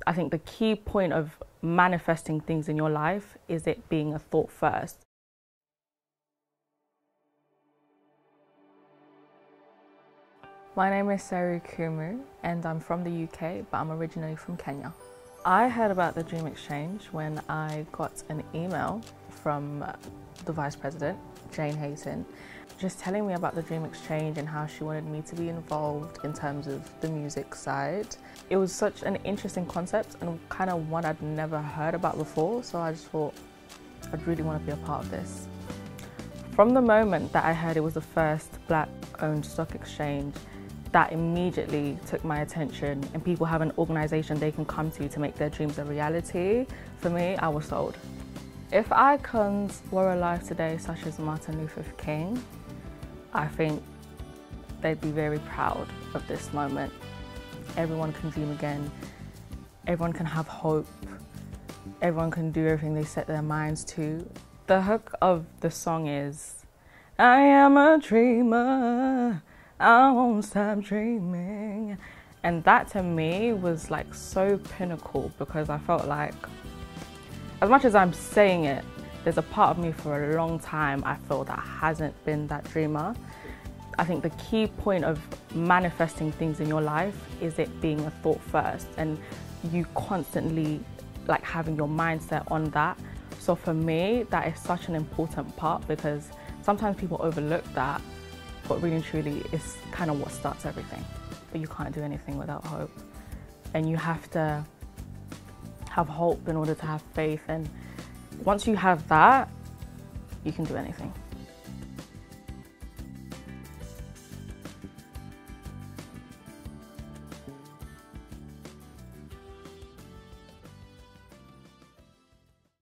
I think the key point of manifesting things in your life is it being a thought first. My name is Seru Kumu and I'm from the UK, but I'm originally from Kenya. I heard about the Dream Exchange when I got an email from the Vice President, Jane Hayton, just telling me about the Dream Exchange and how she wanted me to be involved in terms of the music side. It was such an interesting concept and kind of one I'd never heard about before, so I just thought I'd really want to be a part of this. From the moment that I heard it was the first Black-owned stock exchange, that immediately took my attention, and people have an organisation they can come to make their dreams a reality. For me, I was sold. If icons were alive today, such as Martin Luther King, I think they'd be very proud of this moment. Everyone can dream again, everyone can have hope, everyone can do everything they set their minds to. The hook of the song is, I am a dreamer, I won't stop dreaming. And that to me was like so pinnacle, because I felt like, as much as I'm saying it, there's a part of me for a long time I feel that hasn't been that dreamer. I think the key point of manifesting things in your life is it being a thought first, and you constantly like having your mindset on that. So for me, that is such an important part, because sometimes people overlook that, but really and truly it's kind of what starts everything. But you can't do anything without hope, and you have to have hope in order to have faith, and once you have that, you can do anything.